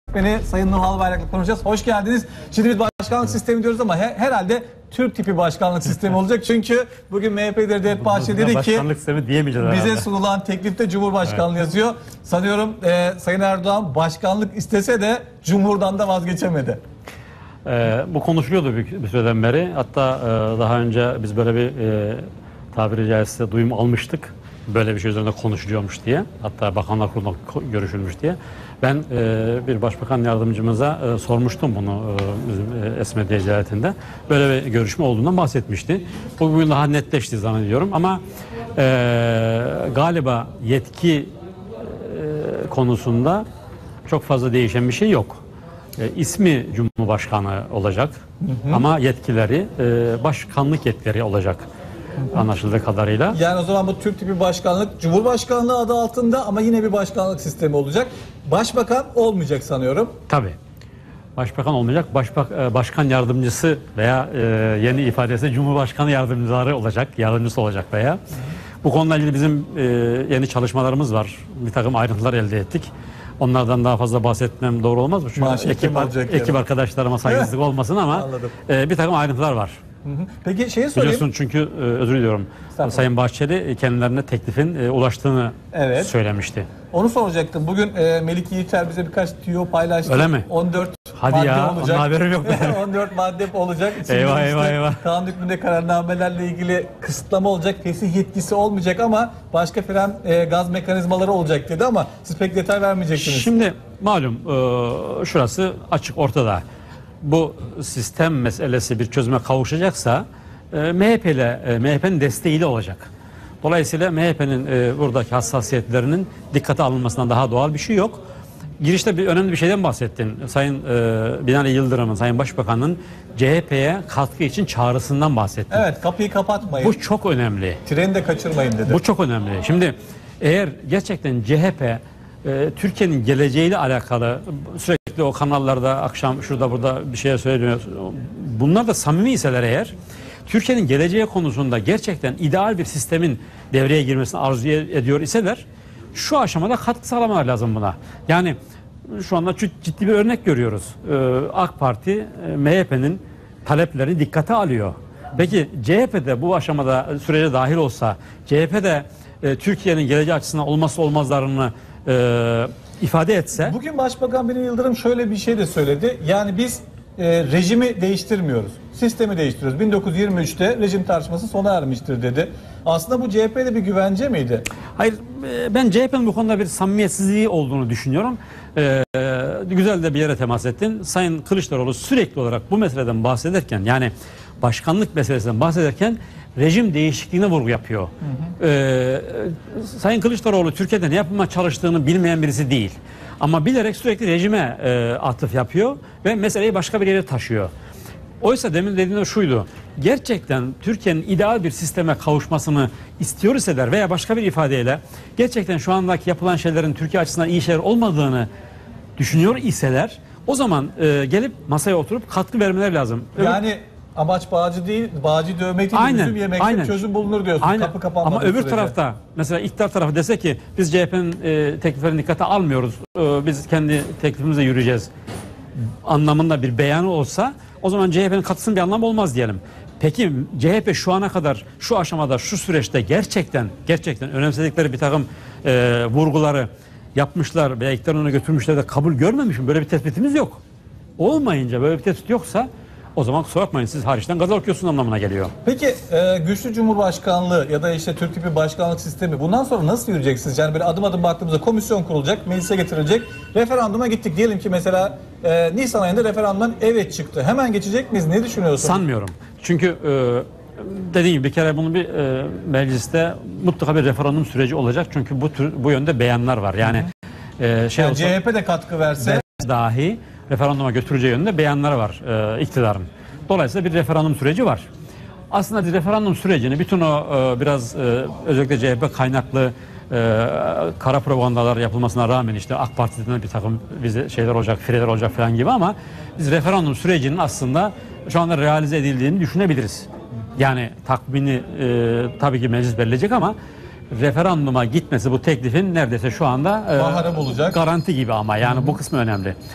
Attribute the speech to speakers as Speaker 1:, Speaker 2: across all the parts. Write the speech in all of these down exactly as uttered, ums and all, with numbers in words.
Speaker 1: Beni Sayın Nur Albayrak'la konuşacağız. Hoş geldiniz. Şimdi biz başkanlık sistemi diyoruz ama he, herhalde Türk tipi başkanlık sistemi olacak. Çünkü bugün M H P lideri Devlet Bahçeli dedi ki
Speaker 2: başkanlık sistemi diyemeyeceğiz
Speaker 1: bize
Speaker 2: herhalde.
Speaker 1: sunulan teklifte Cumhurbaşkanlığı evet. yazıyor. Sanıyorum e, Sayın Erdoğan başkanlık istese de Cumhur'dan da vazgeçemedi.
Speaker 2: Ee, bu konuşuluyordu bir, bir süreden beri. Hatta e, daha önce biz böyle bir e, tabiri caizse duyum almıştık. Böyle bir şey üzerinde konuşuluyormuş diye. Hatta Bakanlar Kurulu'nda görüşülmüş diye. Ben e, bir başbakan yardımcımıza e, sormuştum bunu e, bizim e, Esmediye ziyaretinde. Böyle bir görüşme olduğundan bahsetmişti. Bu bugün daha netleşti zannediyorum ama e, galiba yetki e, konusunda çok fazla değişen bir şey yok. E, ismi Cumhurbaşkanı olacak hı hı. ama yetkileri e, başkanlık yetkileri olacak. Anlaşıldığı kadarıyla.
Speaker 1: Yani o zaman bu Türk tipi başkanlık Cumhurbaşkanlığı adı altında ama yine bir başkanlık sistemi olacak. Başbakan olmayacak sanıyorum.
Speaker 2: Tabii. Başbakan olmayacak. Başbak, başkan yardımcısı veya e, yeni ifadesi Cumhurbaşkanı yardımcıları olacak. Yardımcısı olacak veya. Hı hı. Bu konuyla ilgili bizim e, yeni çalışmalarımız var. Bir takım ayrıntılar elde ettik. Onlardan daha fazla bahsetmem doğru olmaz mı? Çünkü ekip, ekip arkadaşlarıma saygısızlık olmasın ama e, bir takım ayrıntılar var.
Speaker 1: Hı hı. Peki şeyi sorayım.
Speaker 2: Biliyorsun çünkü e, özür diliyorum. Sayın Bahçeli kendilerine teklifin e, ulaştığını evet. söylemişti.
Speaker 1: Onu soracaktım. Bugün e, Melik Yiğiter bize birkaç tüyo paylaştı.
Speaker 2: Öyle mi?
Speaker 1: on dört
Speaker 2: Hadi
Speaker 1: madde
Speaker 2: ya,
Speaker 1: olacak.
Speaker 2: haberim yok.
Speaker 1: on dört madde olacak. İçinde
Speaker 2: eyvah
Speaker 1: işte
Speaker 2: eyvah eyvah.
Speaker 1: Kanun hükmünde kararnamelerle ilgili kısıtlama olacak. Fesih yetkisi olmayacak ama başka fren e, gaz mekanizmaları olacak dedi ama siz pek detay vermeyeceksiniz.
Speaker 2: Şimdi malum e, şurası açık ortada. Bu sistem meselesi bir çözüme kavuşacaksa e, M H P ile e, M H P'nin desteğiyle olacak. Dolayısıyla M H P'nin e, buradaki hassasiyetlerinin dikkate alınmasından daha doğal bir şey yok. Girişte bir önemli bir şeyden bahsettin. Sayın e, Binali Yıldırım'ın, Sayın Başbakan'ın C H P'ye katkı için çağrısından bahsettin.
Speaker 1: Evet, kapıyı kapatmayın.
Speaker 2: Bu çok önemli.
Speaker 1: Treni de kaçırmayın dedi.
Speaker 2: Bu çok önemli. Şimdi eğer gerçekten C H P e, Türkiye'nin geleceğiyle alakalı sürekli o kanallarda akşam şurada burada bir şeyler söylüyor. Bunlar da samimi iseler eğer Türkiye'nin geleceği konusunda gerçekten ideal bir sistemin devreye girmesini arzu ediyor iseler şu aşamada katkı sağlamalar lazım buna. Yani şu anda ciddi bir örnek görüyoruz. Ee, AK Parti M H P'nin taleplerini dikkate alıyor. Peki C H P'de bu aşamada sürece dahil olsa C H P'de e, Türkiye'nin geleceği açısından olmazsa olmazlarını e, ifade etse.
Speaker 1: Bugün Başbakan Binali Yıldırım şöyle bir şey de söyledi. Yani biz e, rejimi değiştirmiyoruz. Sistemi değiştiriyoruz. bin dokuz yüz yirmi üçte rejim tartışması sona ermiştir dedi. Aslında bu C H P'de bir güvence miydi?
Speaker 2: Hayır, ben C H P'nin bu konuda bir samimiyetsizliği olduğunu düşünüyorum. Ee, güzel de bir yere temas ettin. Sayın Kılıçdaroğlu sürekli olarak bu meseleden bahsederken, yani başkanlık meselesinden bahsederken rejim değişikliğine vurgu yapıyor. Hı hı. Ee, Sayın Kılıçdaroğlu Türkiye'de ne yapmaya çalıştığını bilmeyen birisi değil. Ama bilerek sürekli rejime e, atıf yapıyor ve meseleyi başka bir yere taşıyor. Oysa demin dediğim şuydu. Gerçekten Türkiye'nin ideal bir sisteme kavuşmasını istiyor iseler veya başka bir ifadeyle gerçekten şu andaki yapılan şeylerin Türkiye açısından iyi şeyler olmadığını düşünüyor iseler o zaman e, gelip masaya oturup katkı vermeleri lazım.
Speaker 1: Yani öbür... amaç bağcı değil, bağcı dövmek değil, üzüm yemekle çözüm bulunur diyorsun.
Speaker 2: Aynen.
Speaker 1: Kapı kapanmadığı
Speaker 2: Ama öbür
Speaker 1: sürece. Tarafta
Speaker 2: mesela iktidar tarafı dese ki biz C H P'nin e, tekliflerini dikkate almıyoruz. E, biz kendi teklifimizle yürüyeceğiz anlamında bir beyanı olsa o zaman C H P'nin katkısının bir anlamı olmaz diyelim. Peki C H P şu ana kadar şu aşamada şu süreçte gerçekten gerçekten önemsedikleri bir takım e, vurguları yapmışlar veya iktidarın önüne götürmüşler de kabul görmemiş mi? Böyle bir tespitimiz yok. Olmayınca böyle bir tespit yoksa o zaman kusura bakmayın siz hariçten gazete okuyorsun anlamına geliyor.
Speaker 1: Peki e, güçlü cumhurbaşkanlığı ya da işte Türk tipi başkanlık sistemi bundan sonra nasıl yürüyeceksiniz? Yani böyle adım adım baktığımızda komisyon kurulacak, meclise getirilecek. Referanduma gittik. Diyelim ki mesela e, Nisan ayında referandumdan evet çıktı. Hemen geçecek miyiz? Ne düşünüyorsun?
Speaker 2: Sanmıyorum. Çünkü e, dediğim gibi bir kere bunu bir e, mecliste mutlaka bir referandum süreci olacak. Çünkü bu tür, bu yönde beyanlar var. Yani e, şey
Speaker 1: yani
Speaker 2: olsa,
Speaker 1: C H P de katkı verse
Speaker 2: dahi referanduma götüreceği yönde beyanları var e, iktidarın. Dolayısıyla bir referandum süreci var. Aslında bir referandum sürecini bütün o e, biraz e, özellikle C H P kaynaklı e, kara propagandalar yapılmasına rağmen işte AK Parti'den bir takım bize şeyler olacak, fireler olacak falan gibi ama biz referandum sürecinin aslında şu anda realize edildiğini düşünebiliriz. Yani takvimini e, tabii ki meclis belirleyecek ama referanduma gitmesi bu teklifin neredeyse şu anda e,
Speaker 1: baharı bulacak.
Speaker 2: Garanti gibi ama yani Hı-hı. bu kısmı önemli.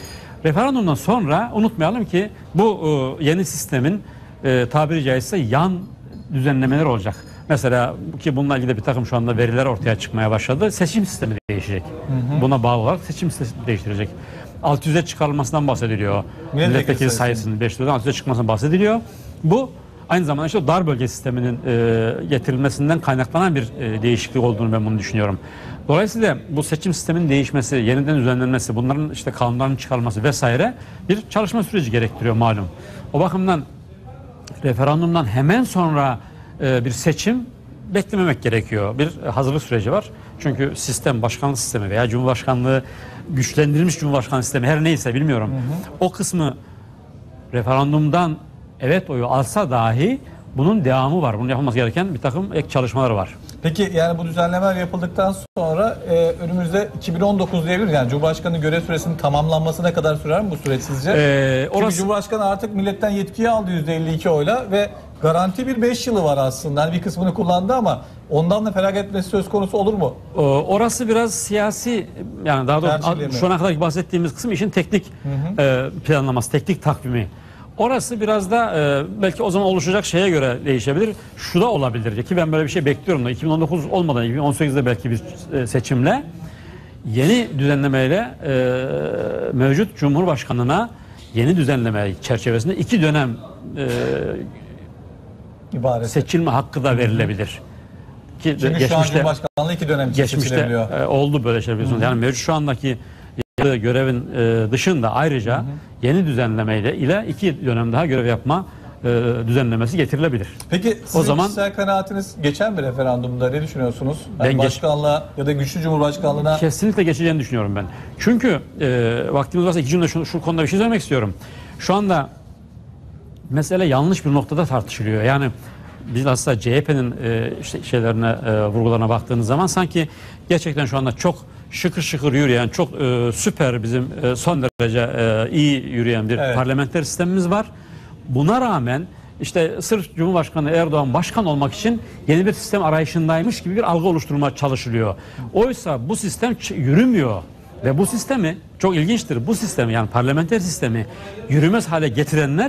Speaker 2: Referandumdan sonra unutmayalım ki bu e, yeni sistemin e, tabiri caizse yan düzenlemeler olacak. Mesela ki bununla ilgili bir takım şu anda veriler ortaya çıkmaya başladı. Seçim sistemi değişecek. Hı hı. Buna bağlı olarak seçim sistemi değiştirecek. altı yüze çıkarılmasından bahsediliyor. Milletvekili sayısının beş yüzden altı yüze çıkmasından bahsediliyor. Bu aynı zamanda işte dar bölge sisteminin e, getirilmesinden kaynaklanan bir e, değişiklik olduğunu ben bunu düşünüyorum. Dolayısıyla bu seçim sisteminin değişmesi, yeniden düzenlenmesi, bunların işte kanunların çıkarılması vesaire bir çalışma süreci gerektiriyor malum. O bakımdan referandumdan hemen sonra e, bir seçim beklememek gerekiyor. Bir hazırlık süreci var. Çünkü sistem, başkanlık sistemi veya cumhurbaşkanlığı, güçlendirilmiş cumhurbaşkanlığı sistemi her neyse bilmiyorum. Hı hı. O kısmı referandumdan evet oyu alsa dahi bunun devamı var. Bunun yapılması gereken bir takım ek çalışmalar var.
Speaker 1: Peki yani bu düzenlemeler yapıldıktan sonra e, önümüzde iki bin on dokuz diyebilir yani Cumhurbaşkanı görev süresinin tamamlanmasına kadar sürer mi bu süreç sizce?
Speaker 2: Ee,
Speaker 1: Çünkü
Speaker 2: orası...
Speaker 1: Cumhurbaşkanı artık milletten yetkiyi aldı yüzde elli iki oyla ve garanti bir beş yılı var aslında. Yani bir kısmını kullandı ama ondan da feragat etmesi söz konusu olur mu?
Speaker 2: Ee, orası biraz siyasi, yani daha doğrusu şu ana kadar bahsettiğimiz kısım işin teknik hı hı. E, planlaması, teknik takvimi. Orası biraz da e, belki o zaman oluşacak şeye göre değişebilir. Şu da olabilir ki ben böyle bir şey bekliyorum da iki bin on dokuz olmadan iki bin on sekizde belki bir e, seçimle yeni düzenlemeyle e, mevcut Cumhurbaşkanına yeni düzenleme çerçevesinde iki dönem e, İbareti. seçilme hakkı da verilebilir. Ki
Speaker 1: Çünkü geçmişte, şu an Cumhurbaşkanlığı iki dönem için
Speaker 2: geçmişte e, oldu böyle şey biliyorsunuz. Yani mevcut şu andaki görevin e, dışında ayrıca hı hı. yeni düzenlemeyle ile iki dönem daha görev yapma e, düzenlemesi getirilebilir.
Speaker 1: Peki sizin o zaman kişisel kanaatiniz geçen bir referandumda ne düşünüyorsunuz? Yani ben başkanlığa geç... ya da güçlü cumhurbaşkanlığına
Speaker 2: kesinlikle geçeceğini düşünüyorum ben. Çünkü e, vaktimiz varsa iki cümle şu, şu konuda bir şey söylemek istiyorum. Şu anda mesele yanlış bir noktada tartışılıyor. Yani biz aslında C H P'nin e, işte şeylerine e, vurgularına baktığınız zaman sanki gerçekten şu anda çok şıkır şıkır yürüyen, çok e, süper bizim e, son derece e, iyi yürüyen bir evet. parlamenter sistemimiz var. Buna rağmen işte sırf Cumhurbaşkanı Erdoğan başkan olmak için yeni bir sistem arayışındaymış gibi bir algı oluşturulmaya çalışılıyor. Oysa bu sistem yürümüyor ve bu sistemi çok ilginçtir. Bu sistemi yani parlamenter sistemi yürümez hale getirenler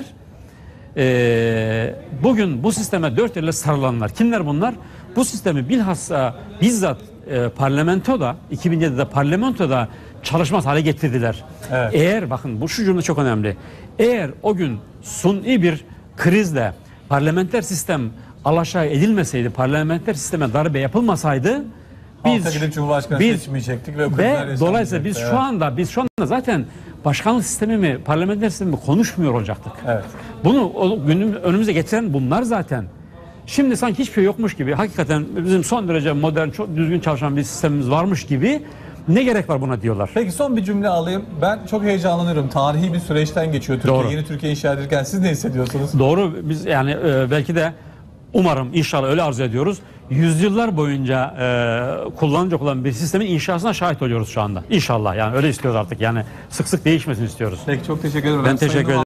Speaker 2: e, bugün bu sisteme dört elle sarılanlar. Kimler bunlar? Bu sistemi bilhassa bizzat E, parlamentoda iki bin yedide parlamentoda çalışmaz hale getirdiler. Evet. Eğer bakın bu şu cümle çok önemli. Eğer o gün suni bir krizle parlamenter sistem alaşağı edilmeseydi, parlamenter sisteme darbe yapılmasaydı biz
Speaker 1: gidip Cumhurbaşkanı
Speaker 2: biz,
Speaker 1: seçmeyecektik ve,
Speaker 2: ve dolayısıyla biz evet. şu anda biz şu anda zaten başkanlık sistemi mi, parlamenter sistemi mi konuşmuyor olacaktık. Evet. Bunu o, günüm, önümüze getiren bunlar zaten. Şimdi sanki hiçbir şey yokmuş gibi, hakikaten bizim son derece modern, çok düzgün çalışan bir sistemimiz varmış gibi ne gerek var buna diyorlar.
Speaker 1: Peki son bir cümle alayım. Ben çok heyecanlanıyorum. Tarihi bir süreçten geçiyor Türkiye. Doğru. Yeni Türkiye inşa edilirken siz ne hissediyorsunuz?
Speaker 2: Doğru. Biz yani e, belki de umarım inşallah öyle arzu ediyoruz. Yüzyıllar boyunca e, kullanılacak olan bir sistemin inşasına şahit oluyoruz şu anda. İnşallah yani öyle istiyoruz artık. Yani sık sık değişmesini istiyoruz.
Speaker 1: Peki çok teşekkür ederim.
Speaker 2: Ben teşekkür ederim.